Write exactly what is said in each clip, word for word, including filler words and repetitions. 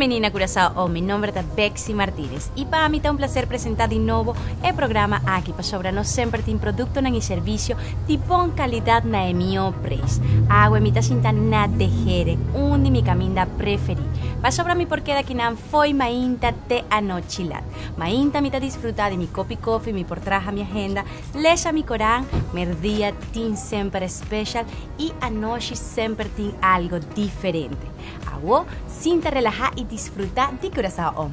menina Curaçao, oh, mi nombre é Bexy Martínez e para mim é um prazer apresentar de novo o programa aqui para sobre nós sempre tem produto e serviço de boa qualidade na meu preço. Água me está sentando na tejere, um de minha caminha preferida. Para sobre mim porque daqui não foi mainta te anochilat. Mainta me está desfrutar de mi copo coffee, mi portraja minha agenda, leia mi corán, meu dia tem sempre especial e a noite sempre tem algo diferente. Agua, sin te relajar y disfrutar de Curaçao.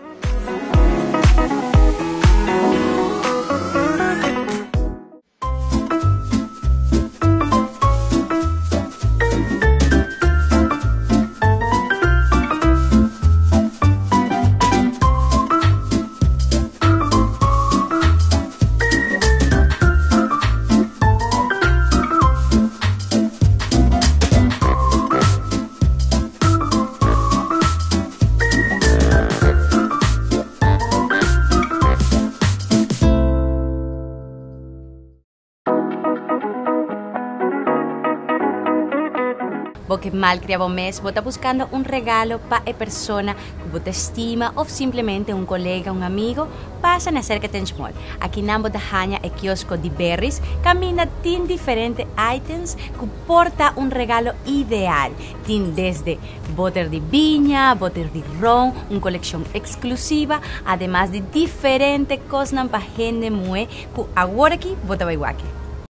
Que mal criado mes, vos está buscando un regalo para a persona que vos estima ou simplesmente um colega, um amigo, passa na cerca de small. Aqui na Botahanha é quiosco de berries, caminha tem diferentes items que porta um regalo ideal. Tem desde butter de vinha, butter de ron, uma coleção exclusiva, además de diferentes coisas para gente moe que agora aqui bota vai aqui.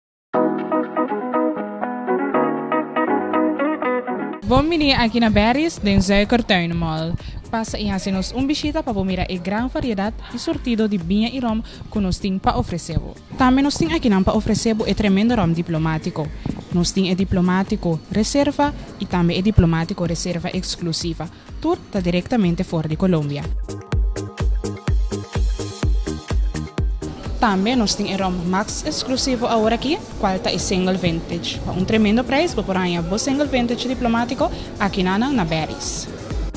Vamos vir aqui na Berries, den Zuikertuin Mall. Passa e hacemos um visita para mirar a grande variedade e sortido de vinha e rum que nós temos para oferecer. Também nós temos aqui para oferecer o tremendo rum diplomático. Nós temos o diplomático reserva e também o diplomático reserva exclusiva. Tudo está diretamente fora de Colômbia. Também nós temos o rum Max exclusivo agora aqui, qual está em single vintage. Um tremendo preço para porém o single vintage diplomático aqui na na Berries.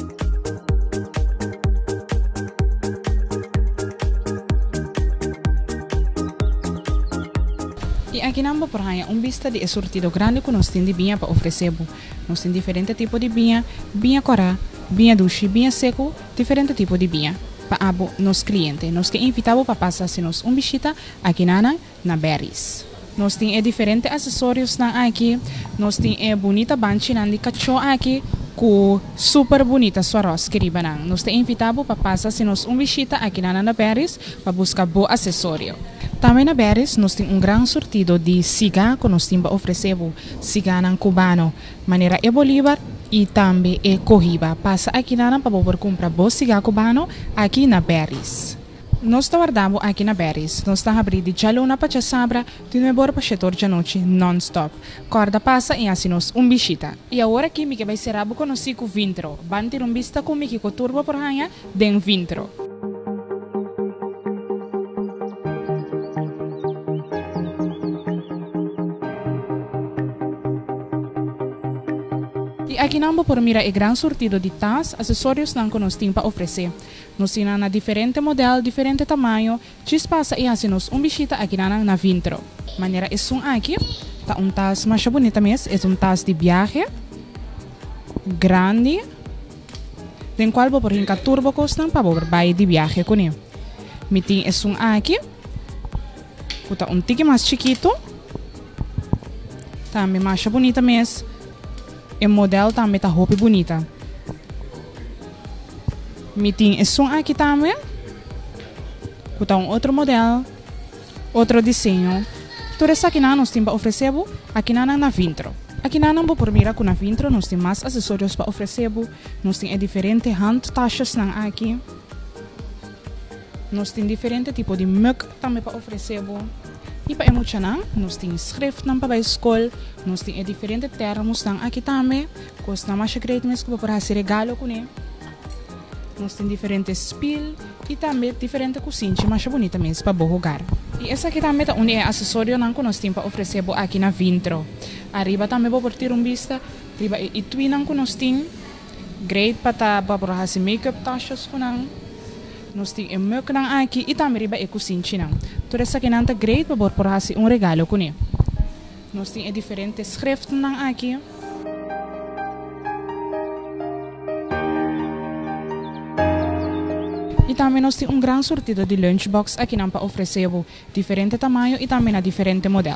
E aqui na porém um vista de sortido grande que nós temos de vinha para oferecer. Nós temos diferentes tipos de vinha, vinha corá, vinha doce, vinha seco, diferentes tipos de vinha. Para abo nos clientes, nós que invitamos para passar se nos um visita aqui na na Berries. Nós temos diferentes acessórios na aqui, nós temos a bonita banchina de cachorro aqui, com super bonita sua rosa querida nan. Nós te invitamos para passar se nos um visita aqui na na Berries para buscar bom acessório. Também na Berries nós temos um grande sortido de cigarro que nós temos para oferecer, cigarro cubano, maneira e Bolívar e também é corrida. Passa aqui na para poder comprar bom cigarro cubano aqui na Berries. Nós guardamos aqui na Berries. Nós estamos abrindo de jaluna para sabra, de novembro para setor de noite non-stop. Corda passa e assim nós um visita. E agora aqui me que vai ser abo conosco com vintro. Van ter um vista com que com turbo por hanha den vintro. E aqui namo por mira e grande sortido de tas, acessórios não que nós temos para oferecer. Nós temos na diferente modelo, diferente tamanho, chis passa e assim nós um visita aqui na na vintro. Maneira é um aqui, tá um tas mais bonita mesmo, é um tas de viagem, grande, den qual vou por hinca turbo costam para poder vai de viagem com ele. Me tem é um aqui, que tá um tique mais chiquito, também mais bonita mesmo. O modelo também está roupa bonita. Me tem esse aqui também. Que um outro modelo, outro desenho. Tudo isso aqui nós temos para oferecer aqui na na Vintro. Aqui na não por mira com na Vintro nós temos mais acessórios para oferecer. Nós temos diferentes handtaxas aqui. Nós temos diferentes tipos de mug também para oferecer. E para emocionar, nós temos schrift para a escola, nós temos diferentes termos aqui também, que nós mais secretos que para fazer regalo com ele. Nós temos diferentes spill e também diferentes coisinhas mais bonitas mesmo para jogar. E essa aqui também é um acessório que nós temos para oferecer aqui na Vintro. Arriba também vou ter um vista, arriba e twin que nós temos, great para fazer make-up tasks com nós. Nós temos um milk aqui e também riba é cozinha. Tudo isso aqui não é great para poder fazer um regalo com ele. Nós temos diferentes schriften aqui. também nós temos um grande surtido de lunchbox aqui não para oferecer diferente tamanho e também a diferente modelo.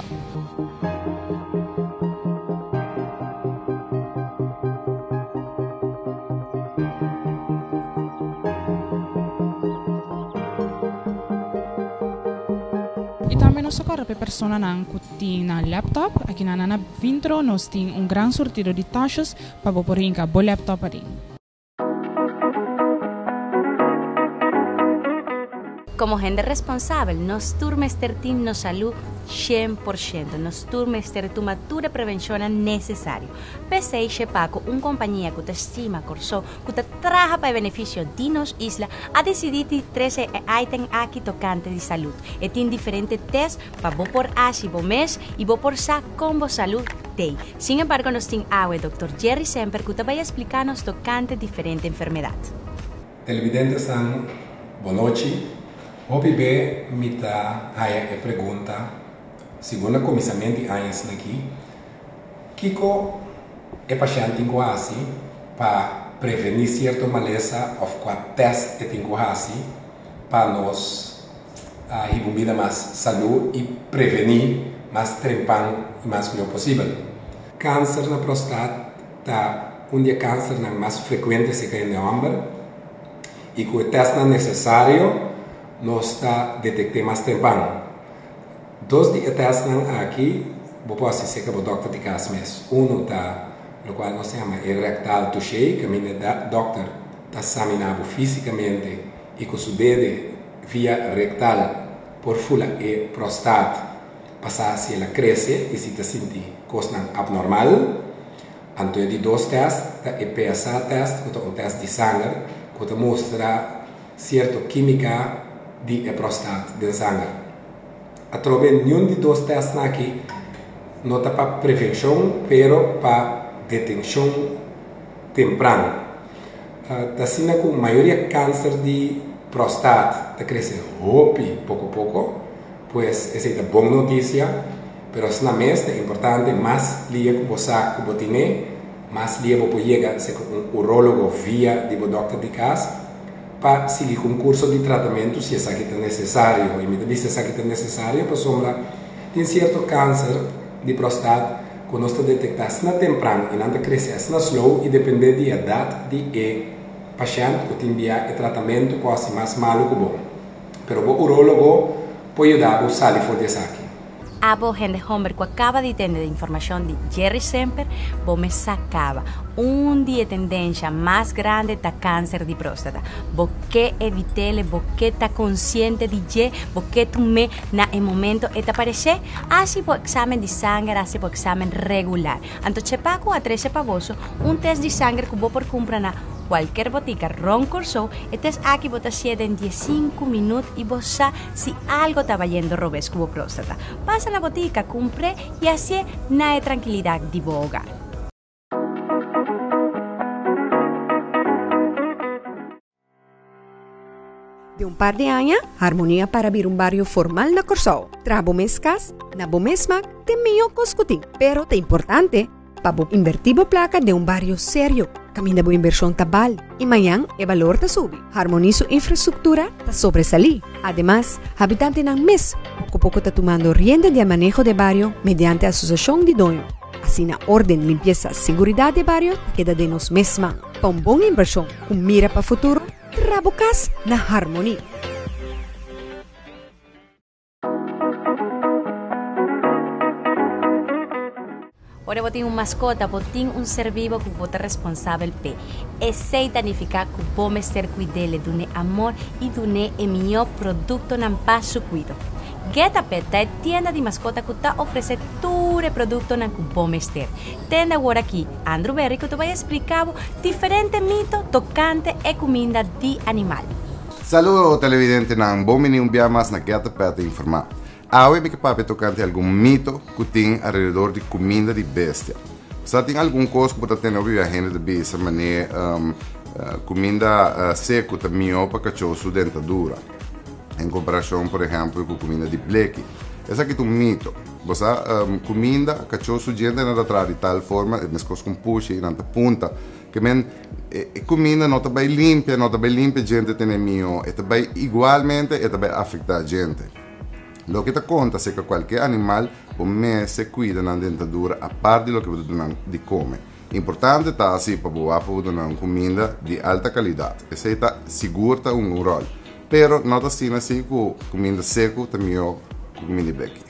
E também nós socorre para pessoa que tem na laptop, aqui na na Vintro nós temos um grande surtido de taxas para pôr em o laptop ali. Como gente responsável, nos turmes ter team nos salud cem por ciento. Nos turmes ter tomatura prevenção necessário. P C I Chepaco, uma companhia que te estima, corso, que te traja para benefício de nos isla, a decidir de treze itens aqui tocante de saúde. E tem diferentes testes para vos por asi, vos mês e vos por sa combo salud day. Sin embargo, nos tem agua, doutor Jerry Semper, que te vai explicar-nos tocante diferente enfermedade. Televidentes, boa noite. Hoje bem, me dá a pergunta, segundo o começamento de anos aqui, Kiko é paciente em quase para prevenir certa maleza ou qual teste que tem quase para nós a uh, mais saúde e prevenir mais trempão e mais melhor possível. Câncer na próstata tá um dia câncer na mais frequente se que no homem e com o teste necessário nós está detectando mais tempão. Dois de testes aqui, vou posso dizer que o doutor de casa mesmo. Um está, o qual nós chama é rectal touché, que o doutor está examinando fisicamente e com o dedo via rectal por fula e próstata passar se ela cresce e se está sentindo coisa abnormal. Então, de dois testes, é P S A test, que é um teste de sangue, que mostra certa química de próstata, de sangue. Através de nenhum de dois testes aqui, não está para prevenção, mas para detenção temprana. Uh, assim, com a maioria de câncer de próstata está crescendo rápido, pouco a pouco, pois essa é uma boa notícia, mas na mesa é importante mais lia que você que você tem, mais lia que você chega a um urólogo via de doutor de casa, para seguir com um curso de tratamento se isso aqui é necessário. E me diz se isso aqui é necessário, para sombra, tem certo câncer de próstata que nós detectamos na temprano e não cresce na slow e depende da idade de paciente que tem via tratamento pode ser mais malo que bom. Mas o urólogo pode ajudar a usar fora disso aqui. A gente Homer que acaba de entender a informação de Jerry Semper, vou me sacava um dia tendência mais grande da câncer de próstata. Porque evitele, porque tá consciente de je, porque tu me na em momento eta aparecer, assim por exame de sangue, assim por exame regular. Então chepaco a treze pavoso, um teste de sangue que vou por comprar na qualquer botica Ron Corso, estés aqui botar siete en cinco minutos e você se algo está vayendo robes como próstata. Passa na botica, compre e assim na tranquilidade de bo hogar. De um par de anos, Harmonia para vir um barrio formal na Corsol. Trabo mescas, na bo mesma, tem meio coscutim. Pero te importante, para invertir a placa de um barrio sério. Camina boa inversão tabal e amanhã o valor está sube. Harmonizo infraestrutura está sobresalir. Además, habitante ng mes, pouco pouco está tomando rienda de manejo de barrio mediante a associação de dono. Assim na ordem, limpeza, seguridade de barrio queda de nos mesma. Para uma boa inversão com mira para futuro, trabucas na Harmonia. Ora, eu tenho uma mascota, eu tenho um ser vivo que eu responsável por. É seitanificar que eu me ser cuidele do ne amor e do ne é meu produto na passo cuido. Geta Pet é tienda de mascota que está oferecendo todo o produto na que eu me ser. Tenda agora aqui, Andrew Berry, que tu vai explicar diferentes mitos tocante e comida de animal. Saludos televidente, nan bom menino bia mais na Geta Pet informar. Hoje me papo tocante algum mito que tem ao redor de comida de bestia. Se tem algum coisa que pode ter ouvido a gente de dessa maneira, um, uh, comida uh, seca também para cachorro sua dentadura, em comparação, por exemplo, com comida de bleque. Esse aqui é um mito. Você um, comida, cachorro gente na tra de tal forma, e mescos com puxa e nanta punta, que men e, e comida não tá bem limpa, não tá bem limpa gente tem mio, e também igualmente e também afeta a gente. Lo que te conta é que qualquer animal o mês se cuida na dentadura a parte do que você dá de comer. Importante tá assim para boa para dar uma comida de alta qualidade. Essa está segura um rol. Pero não tá assim assim com comida seco também com comida beque.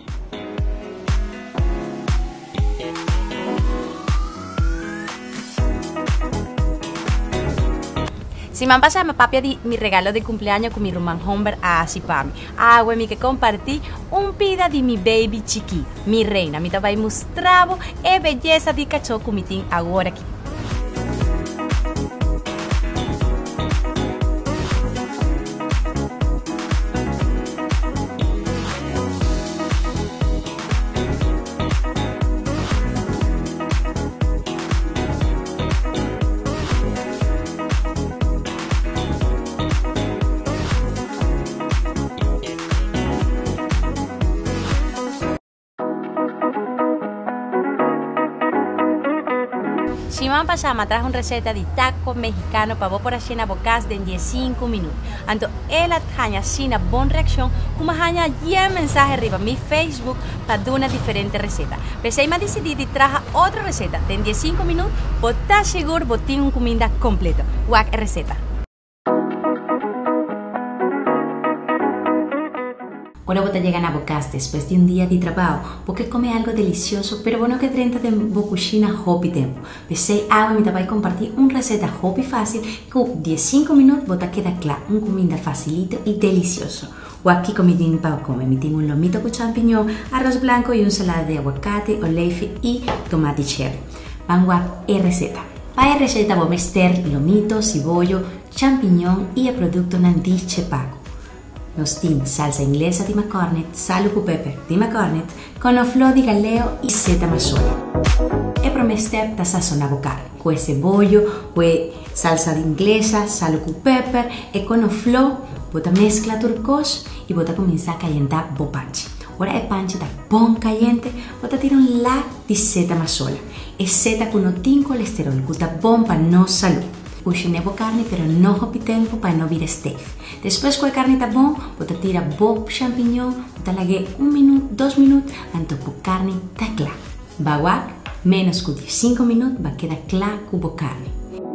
Si me han pasado a papi di mi regalo de cumpleaños con mi Roman Homber a Sipami. Ah, mi que compartí un pida di mi baby chiqui, mi reina. Mi tabai mostravo e belleza di cachorro comitín agora aqui. Simán Pachama trajo una receta de taco mexicano para vos por allí en bocas de diecinueve minutos. Anto, él ataña sin buena reacción, como haña ya mensaje arriba en mi Facebook para dar una diferente receta. Pero me decidí de traer otra receta de diecinueve minutos, para estar seguro que tiene una comida completa. Guac receta. Ahora vos te llegan a bocas después de un día de trabajo, porque come algo delicioso, pero bueno que treinta de vos cocina hopi tempo. Pensé, agua me te voy a compartir una receta hopi fácil, que diecinueve minutos vos te queda claro, una comida facilito y delicioso. O aquí comidín para comer, me tengo un lomito con champiñón, arroz blanco y una ensalada de aguacate, oleify y tomate cherry. Van guap e receta. Para la receta vos meter lomito, cibollo, champiñón y el producto nandí chepaco. Nos tim salsa inglesa di McCormick, sal e pepper di McCormick, conoflor di galeo e seta masola. E promester da sazonare carne, con cebollo, con salsa inglesa, sal e pepper e conoflor, bota mezcla turcos e bota comincia a calentar bo panci. Ora è panci da bon caliente, bota tira un lac di seta masola. E seta con no tin colesterol, che da bon pa no salud. Cucinebo carne, pero no hopi tempo para no vir steak. Después que la carne está bon, bota tira bo champiñón, bota lague un minuto, dos minutos, anto po carne está clara. Baguac, menos que diecinueve minutos, va a quedar clara cubo carne.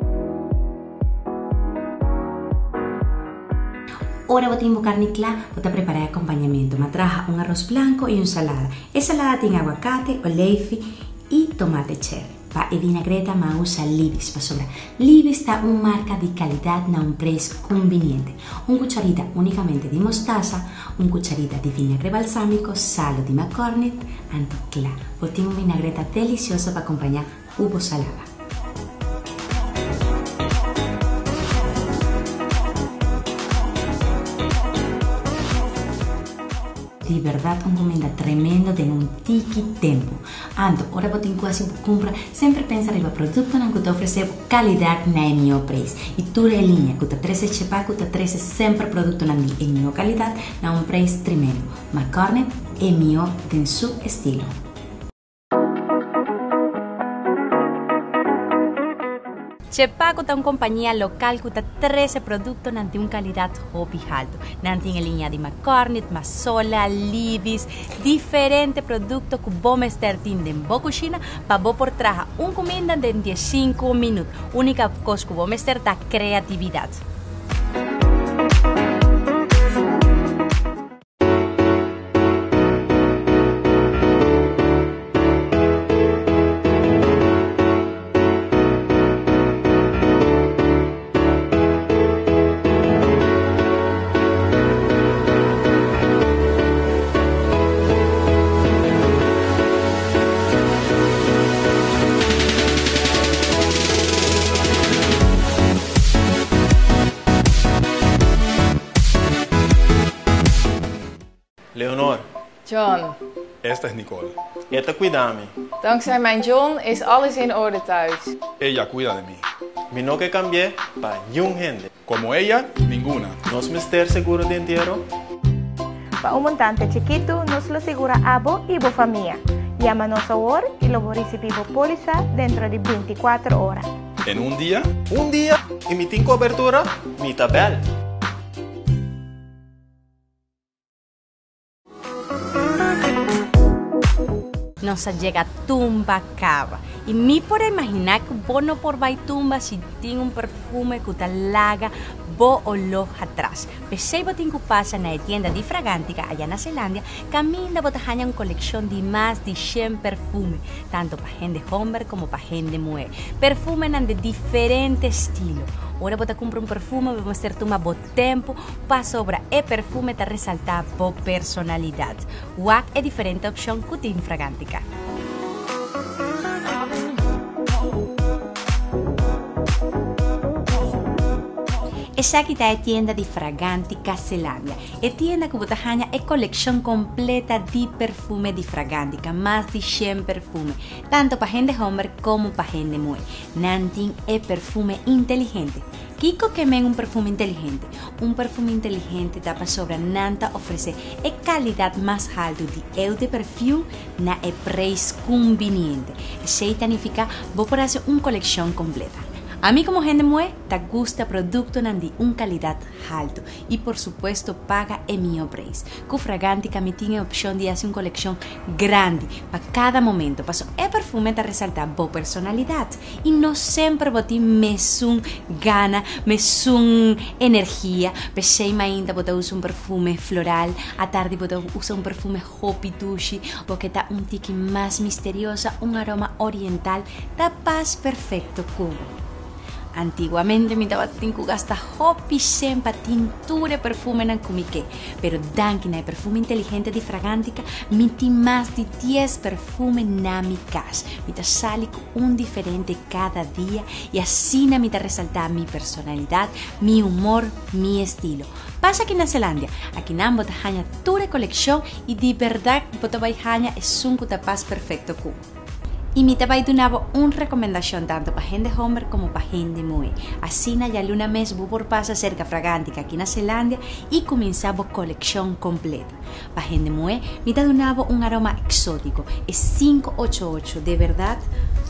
Ahora botimos carne clara, bota preparar acompañamiento. Matraja un arroz blanco y una ensalada. Ensalada tiene aguacate, oleify y tomate cherry. Pa e vinagreta ma usa Libis pa sobra. Libis da una marca di qualità a un prezzo conveniente. Un cucharita unicamente di mostaza, un cucharita di vinagre balsamico, sale di McCormick, anto claro. Botiamo una vinagreta deliciosa para acompañar uvo salada. De verdad, una comida tremenda de un tiki tempo. Anto, ora botin quasi compra, sempre pensa riva producto non che ti offre qualità nel mio prezzo. E tu in linea, che ti trece cepa, che ti trece sempre producto nel mio qualità, a un prezzo tremendo. McCormick è mio in suo stile. Chepaco è una compagnia local che ha tredici prodotti di una qualità hobby alto. Nanti in linea di McCormick, Masola, Libis, differenti prodotti che voi mettete in vostra cucina per voi portare una comida in diecinuove minuti. Unica cosa che voi mettete è creatività. Leonor. John. Esta es Nicole. Esta cuida de mí. Dankzij mijn John is alles in orde thuis. Ella cuida de mí. Mi no que cambié para ningún gente. Como ella, ninguna. ¿No es mister seguro de entierro? Para un montante chiquito, nos lo asegura abo y bo familia. Llámanos ahora y lo recibimos póliza dentro de veinticuatro horas. En un día, un día, y mi tin cobertura, mi tabel. Nos llega tumba cava. Y mi por imaginar que vos no por vai tumba si tiene un perfume que te laga bo olor atrás. Pensei que tengo pasa en la tienda de Fragántica allá en Zelandia, camina botajaña una colección de más de cien perfumes, tanto para gente hombre como para gente mujer. Perfumes de diferentes estilos. Ahora vos te compras un perfume, vamos a hacer tu más tempo, para sobra el perfume te resalta por personalidad. W A C es diferente opción que tiene Fragántica. Esa aquí está tienda de Fragántica Zelandia. Es tienda que botajaña es colección completa de perfume de Fragántica, más de cien perfumes, tanto para gente hombre como para gente mujer. Nantin es perfume inteligente. Kiko que men un perfume inteligente. Un perfume inteligente tapa sobre Nanta ofrece e calidad más alta de eu de perfume na e preço conveniente. Se significa vos por hacer una colección completa. A mí como gente mujer, te gusta producto de una calidad alta y por supuesto paga el mío precio. Con Fragántica me tiene opción de hacer una colección grande para cada momento. Paso el perfume te resalta tu personalidad y no siempre botín mesun gana, mesun energía. Pensei ainda botar usa un perfume floral, a tarde botar usa un perfume hopi tushi, porque está un tique más misteriosa, un aroma oriental, da paz perfecto cubo. Antiguamente mi estaba tinku gasta hopi sempre tintura perfume nan kumike, pero danke na perfume inteligente de Fragántica mi ti más de diez perfume na mi casa. Mi ta sali un diferente cada día y así na mi ta resalta mi personalidad, mi humor, mi estilo. Pasa aquí en Zelandia, aquí en ambos tajaña ture colección y de verdad bota baijaña es un cutapaz perfecto cu. Y mi tabay donaba una recomendación tanto para gente hombre como para gente mujer. Así na ya luna mes por pasa cerca Fragántica aquí en Zelandia y comenzaba colección completa. Para gente mujer, mi ta donaba un aroma exótico, es cinco ochenta y ocho, de verdad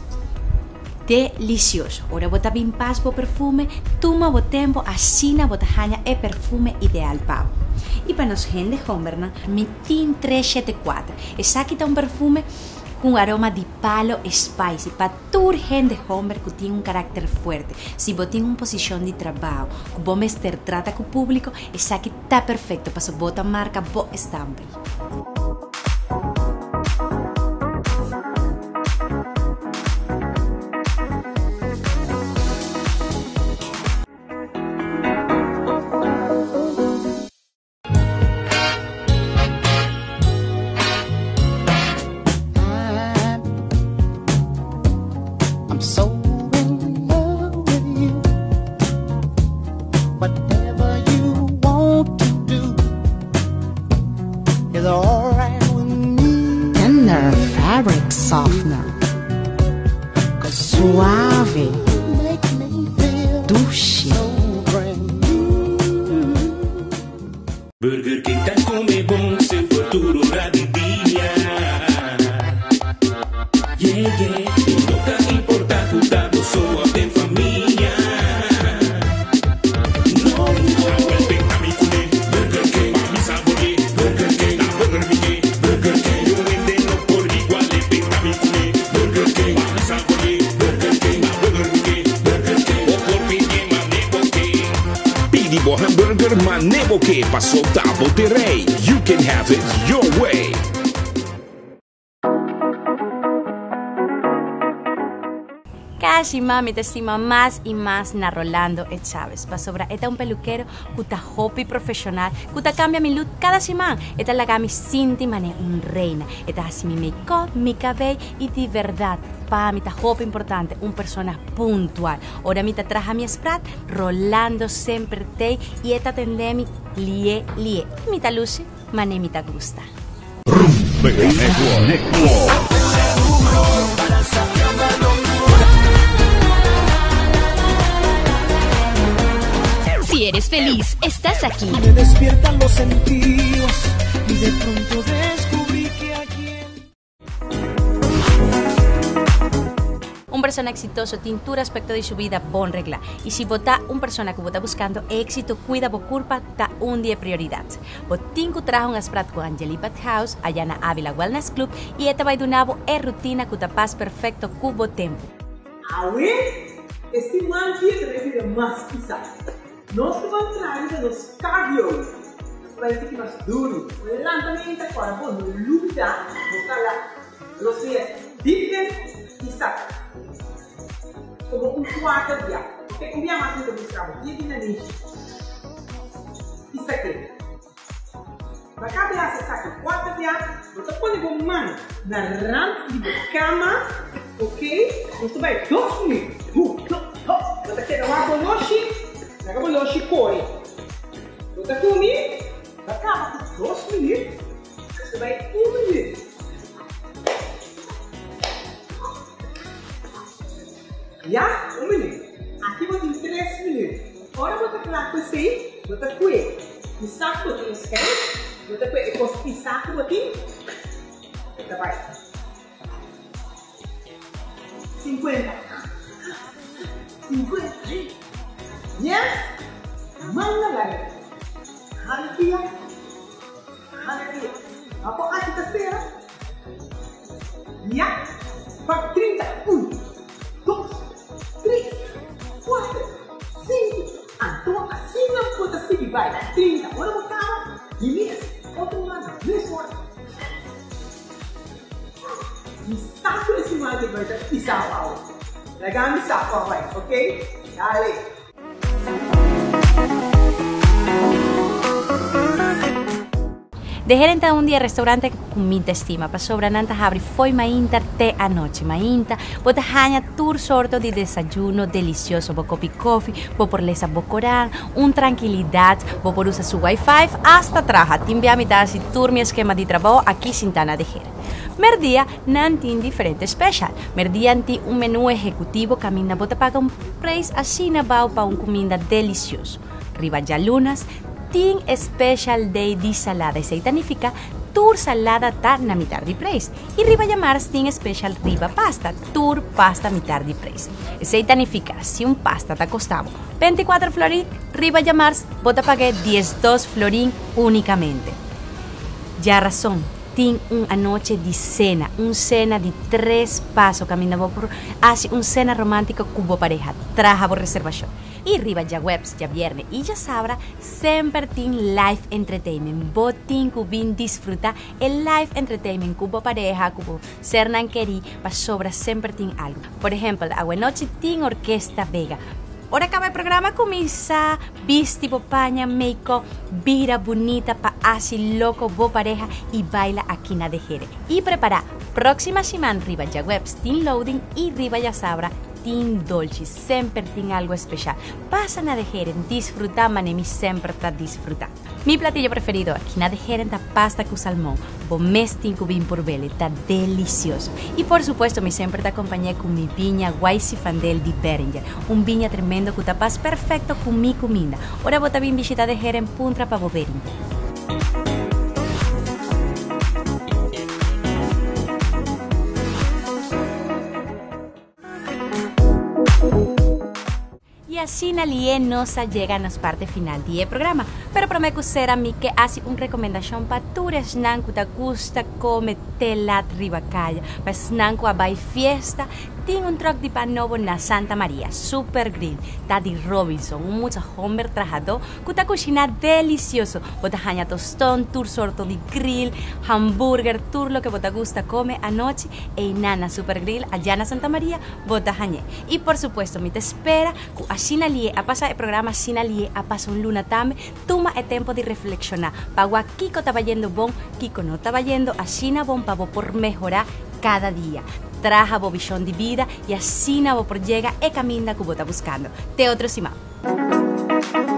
delicioso. Ahora bota bien paz por perfume, toma bo tempo, así na botajaña es perfume ideal pavo. Y para los gente hombre, mi tin tres setenta y cuatro, es aquí un perfume con aroma de palo spicy para tu gente hombre que tiene un carácter fuerte. Si vos tienes una posición de trabajo, que vos me trata con público, esa aquí está perfecto para su bota marca vos estampe. Softener, suave, dulce. Burger King tá come bom, seu futuro radidinha. Yeah, yeah, não tá importa cuidado, só tem família. No, no, aguenta mi culé, Burger King, mi sabor, Burger King, na Burger King, Burger King, eu entendo por igual, aguenta mi culé, Burger King, mi sabor, Burger King, na Burger King, Burger King, o por mim é maneiro que. Pidi bo hamburger maneiro que passou Double Terrey, you can have it your way. Casi mami te estima más y más na Rolando E. Chávez. Pa sobra, esta es un peluquero que está hopi profesional, que te cambia mi look cada semana. Esta es la gami Cinti Mané, un reina. Esta es así mi make-up, mi cabello y de verdad, pa mi está hopi importante, un persona puntual. Ahora mi te traje a mi sprat, Rolando siempre te y esta tendemi lie lie. Y mi ta luce, mané mi ta gusta. eres feliz, estás aquí. Me despiertan los sentidos y de pronto descubrí que aquí en... Un persona exitoso tiene todo aspecto de su vida bon regla. Y si vota un persona que vota buscando éxito, cuida bo culpa, ta un día prioridad. Botín que trajo un asprat con Angeli Bath House, allá na Ávila Wellness Club, y esta va de nuevo es rutina que ta paz perfecto cubo tempo. Awe, este manche refiere más quizá. Nós vamos trazer de los cardio. Nós vamos ter que mais duro. O levantamento agora, bom, luta, mostrar lá. Você diga e saca. Como um quarto dia. Porque como a máquina do escravo, dia de nariz. Isso aqui. Vai caber essa saca. Quarto dia, você pode pôr mão na rante de cama, ok? Você vai dois minutos. Você quer uma boloche? Pega o Yoshi Koi. Bota aqui, acaba com dois minutos. Você vai um minuto. Já? Um minuto. Aqui vou ter três minutos. Agora vou ter com isso aí. Bota com ele. O saco vou ter esquerdo. Bota com ele. O saco vou ter. Bota vai. cinquenta. cinquenta. Yes, mana lagi? Hari dia, hari dia. Apa arti terserah? Ya, pak trinta, um, dois, três, quatro, cinco. Então assim não pode seguir vai. Trinta, agora vou cara. E mês, outro lado, mesmo hora. E saco esse mais de vai ter que sacar. Legal, me sacar vai, ok? Dale. Dejar entrar un día al restaurante con mi estima, para sobrananta abri foi mainta te anoche, mainta, bota haña tur sorto de desayuno delicioso, bo coffee coffee, bo por lesa bo corán, un tranquilidad, bo por usa su wifi, hasta traja, timbia mi si tur mi esquema de trabajo aquí sin tana de ger. Merdía nantin diferente special, merdía anti un menú ejecutivo, camina bota paga un precio así na bao pa un comida delicioso. Riba ya lunas, tin special day di salada, e se significa tur salada ta na mitad di preis. Y riba llamar tin special riba pasta, tur pasta mitad di preis. E se significa si un pasta ta costavo veinticuatro florín, riba llamar bota pagué diecidós florín únicamente. Ya razón, tin una noche di cena, un cena di tres pasos, caminamos por así un cena romántico cubo pareja, traja por reservación. Y riba ya webs, ya viernes y ya sabra, siempre tin live entertainment. Botin cubin disfruta el live entertainment cubo pareja, cubo cernan querí, pa sobra siempre tin algo. Por ejemplo, a noche tin orquesta vega. Ahora acaba el programa comienza, visti paña, make-up, vira bonita pa así loco bo pareja y baila aquí na de Jere. Y prepara próxima semana riba ya webs, tin loading y riba ya sabra, tin dolce, siempre tin algo especial. Pasan a de Jere, disfruta manemi siempre ta disfruta. Mi platillo preferido aquí na de Jere ta pasta con salmón, bo mestin cubin por vele, ta delicioso. Y por supuesto mi siempre te acompañé con mi viña Guaisifandel di Beringer, un viña tremendo que tapas perfecto con mi comida. Ahora bota bien visita de Jere en Puntra pa bo Beringer. Y así Nalie nos llega a nos parte final del programa, pero prometo ser a mí que hace una recomendación para tures nanku te gusta come telat ribacaya, pues nanku a bay fiesta, tiene un truck de pan nuevo na Santa María, Super Grill, Daddy Robinson, un mucho hombre trabajador, que te cocina delicioso, bota haña tostón, tur sorto de grill, hamburger, tur lo que bota gusta come anoche, e nana Super Grill allá na Santa María, bota hañe. Y por supuesto, mi te espera, que así nalie a pasar el programa, así nalie a pasar un luna tame, toma el tiempo de reflexionar, pagua Kiko estaba yendo bon, Kiko no estaba yendo, así na bon pavo por mejorar cada día. Traja bobillón de vida y así na bo por llega e camina que vos está buscando. Te otro simao.